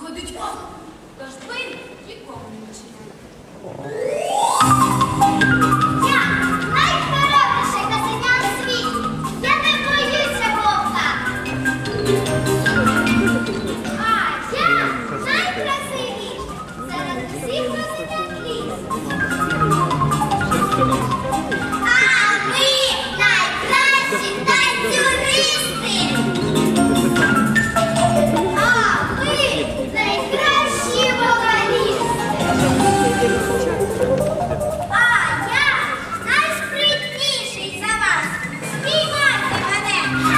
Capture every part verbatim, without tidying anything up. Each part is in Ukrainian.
виходить вон, тож двері нікому не відчиняє. Я найхоробріше козеня у світі. Я не боюся вовка. А я найкрасивіша серед усіх козенят лісу. А ви найкращі танцюристи. А ви найкращі вокалісти. А я найспритніший за вас. Спіймайте мене.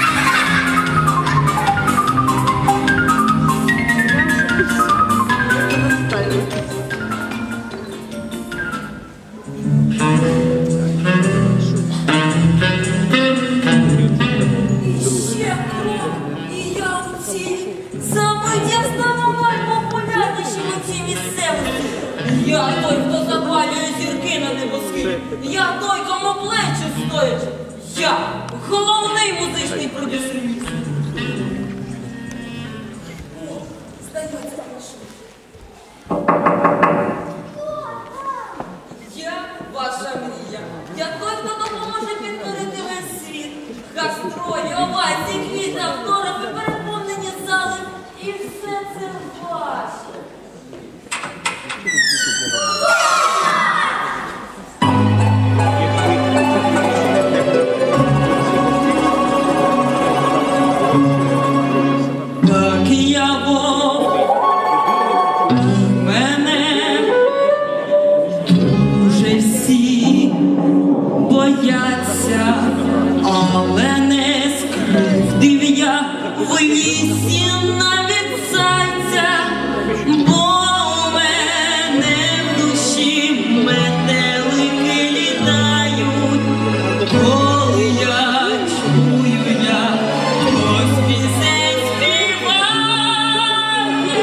Ще крок, і я у цій самодясна найпопулярніші у цій місцевості. Я той, хто запалює зірки на небосхилі. Я той, кому плечі стоять. Я головний музичний продюсер міста. О, здається, прийшов. Я ваша мрія. Я той, хто допоможе підкорити весь світ. Гастролі, овації, квіти, автографи, переповнені зали. І все це ваше. Так я вовк, мене дуже всі бояться, але не скривдив я в лісі навіть зайця, бо у мене в душі метелики літають, коли я чую, як хтось пісень співає.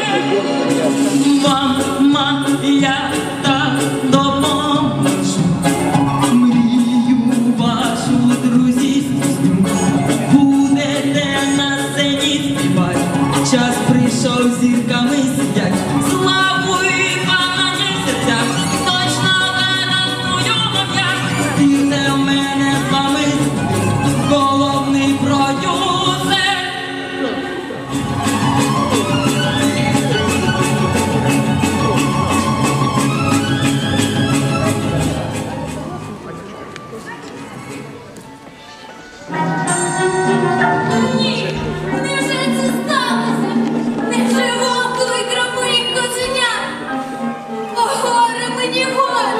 Мама, я так допоможу, мрію вашу, друзі, здійсню. Будете на сцені співати, час прийшов, зірками сидять, славу і бажання в серцях, точно гарантую вам я. Вірте в мене з вами головний продюсер. Ні, невже це сталося? Невже вовк викрав моїх козенят? О, горе мені, горе!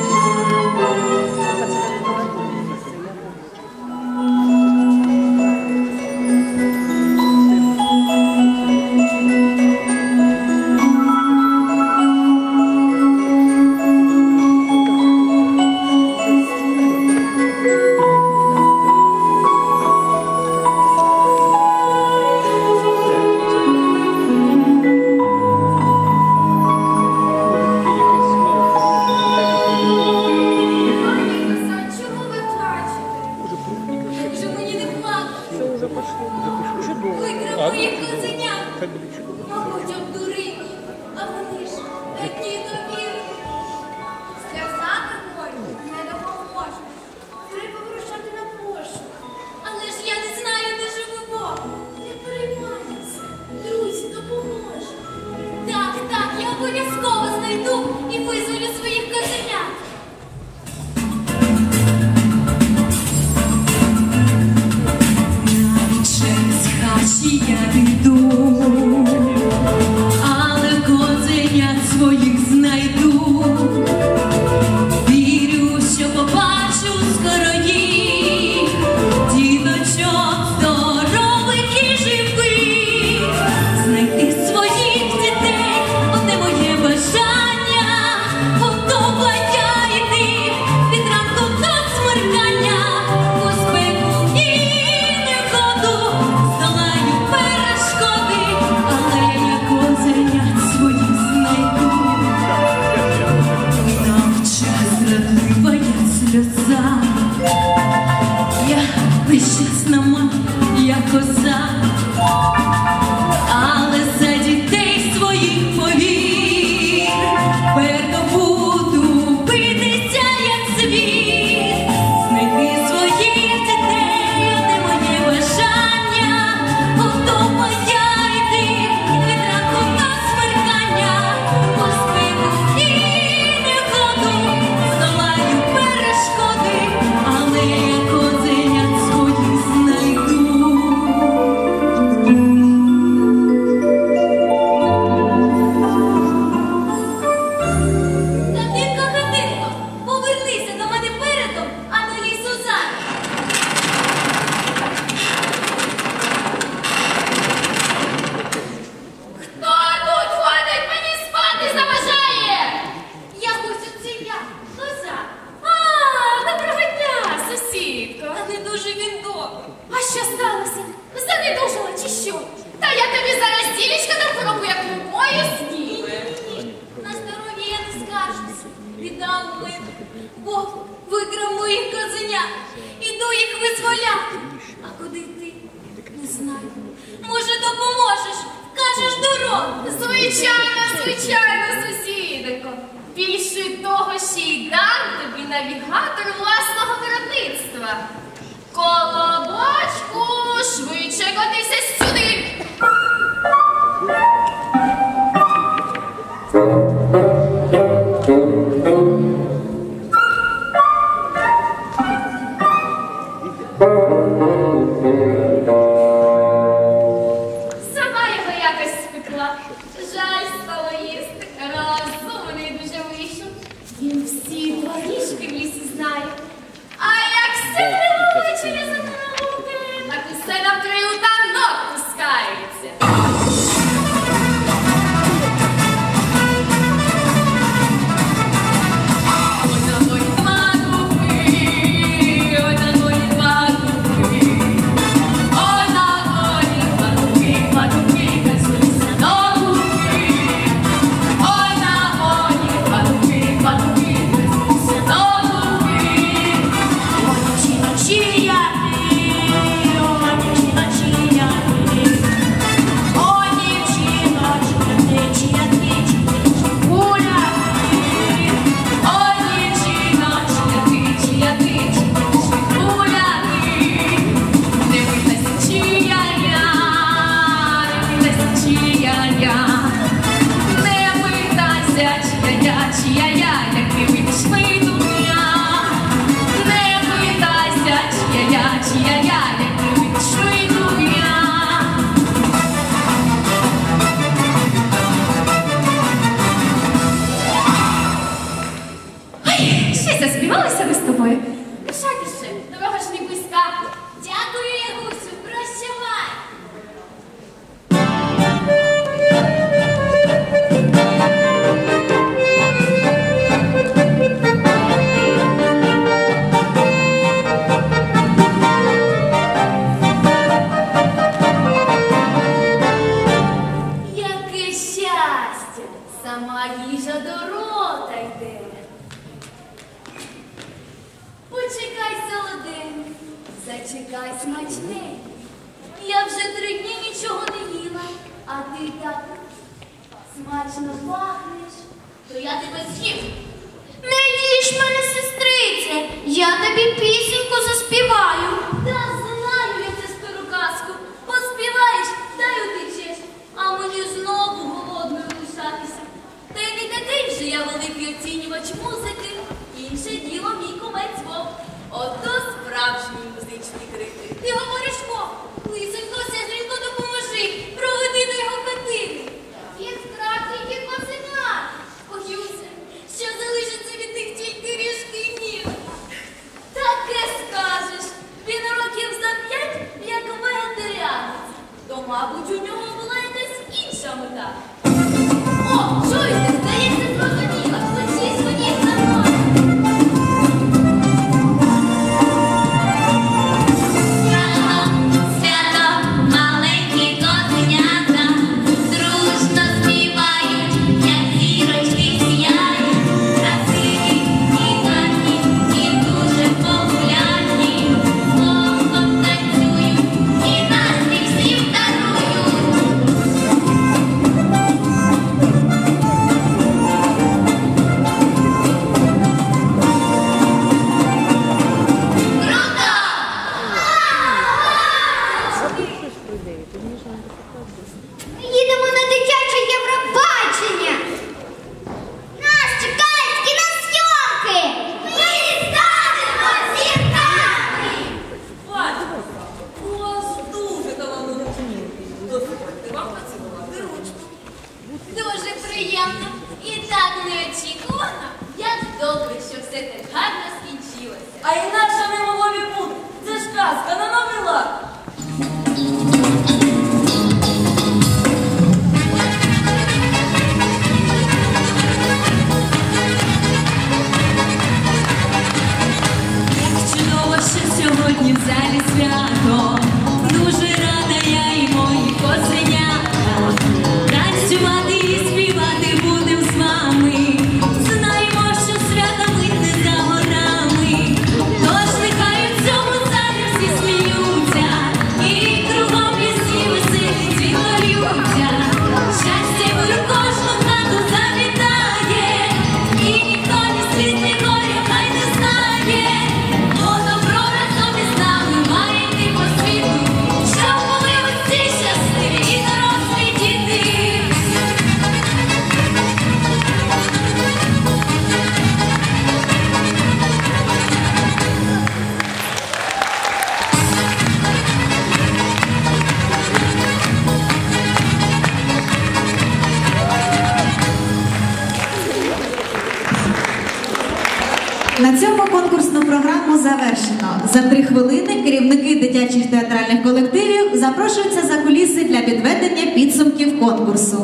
Чому ви плачете? Вже мені не плакати. Викрав моїх козенят. Мабуть, обдурив. А вони ж такі довірні. Сказати волю не допоможе. Треба вирушати на пошук. Але ж я не знаю, де живе Бог. Не переймайтеся. Друзі, допоможе. Так, так, я обов'язково знайду і визволю своїх козенят. Через хащі я йду, але козенят своїх знайду. Вірю, що побачу скоро їх, діточок здорових і живих. Знайти своїх дітей – одне моє бажання. Звичайно, звичайно, сусідико. Більше того, ще й дам тобі навігатор власного виробництва. Колобочку, швидше котися сюди. Сама його якось спекла. Жаль стало їсти. Розумний дуже вийшов. Він всі доріжки в лісі знає. А як сяде ввечері за науки, так усе навкрию та ног пускається. Заспівалися ви з тобою? Пишайтеся, дорога ж не близька. Дякую, Ягусю, прощавай. Яке щастя, сама їжа до рота йде. Почекай, солоденький, зачекай смачний. Я вже три дні нічого не їла, а ти так смачно пахнеш, то я тебе з'їм. Не їж мене, сестрице, я тобі пісеньку заспіваю. Та знаю я цю стару казку, поспіваєш, та й утечеш, а мені знову голодною лишатися. Та й не такий вже я великий оцінювач музики. Інше діло мій кумець Вовк. Ото справжній музичний критик. Ти говориш, Вовк, лисенько, сестринко, допоможи, проведи до його хатини. Він вкрав тільки козенят. Боюся, що залишиться від них тільки ріжки ніг. Таке скажеш. Він років за п'ять, як вегетаріанець. То, мабуть, у нього була якась інша мета. О, чуєте, здається, зрозуміла. Хочіть, ходіть за мною. Їдемо на дитяче Євробачення. Нас чекають кінозйомки. Ми станемо зірками. Батько, у вас дуже талановиті. Дозвольте вам поцілувати ручку. Дуже приємно і так неочікувано, як добре, що все так гарно скінчилося. А інакше не могло б бути. Це ж казка на новий лад. Чудово, що сьогодні в залі свято. Дуже рада я і мої козенята. Танцювати і співати будем з вами. Знаємо, що свято мить не за горами. Тож нехай у цьому залі всі сміються. На цьому конкурсну програму завершено. За три хвилини керівники дитячих театральних колективів запрошуються за куліси для підведення підсумків конкурсу.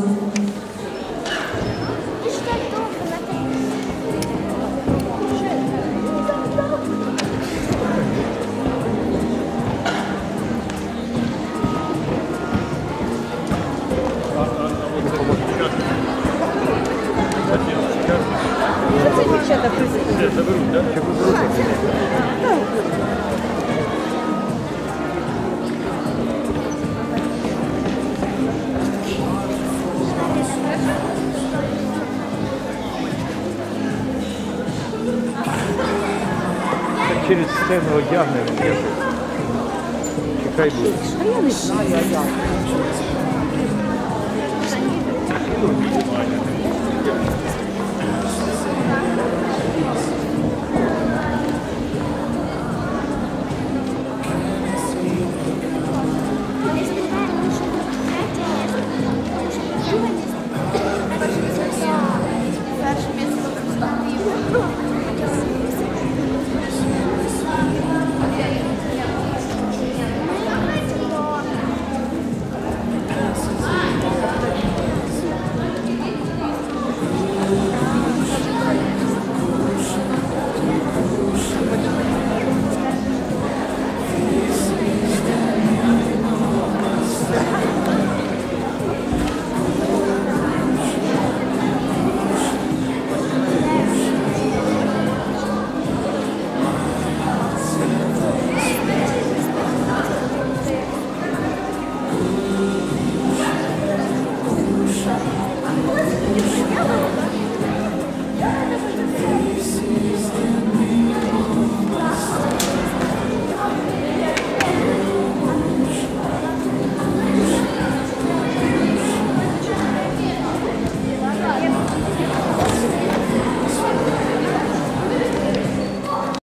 Через сцену одягнемо. Чекай буде. А я не знаю, а як.